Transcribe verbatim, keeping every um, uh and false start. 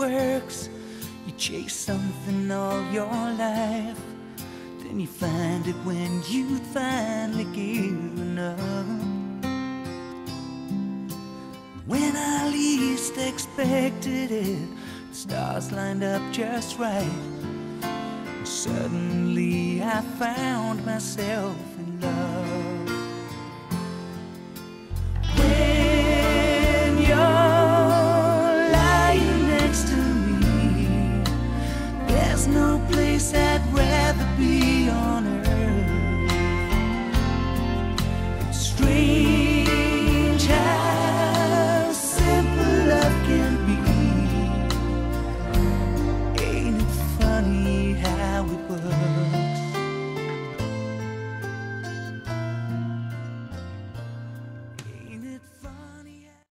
works. You chase something all your life, then you find it when you finally give up. When I least expected it, the stars lined up just right. And suddenly I found myself in love.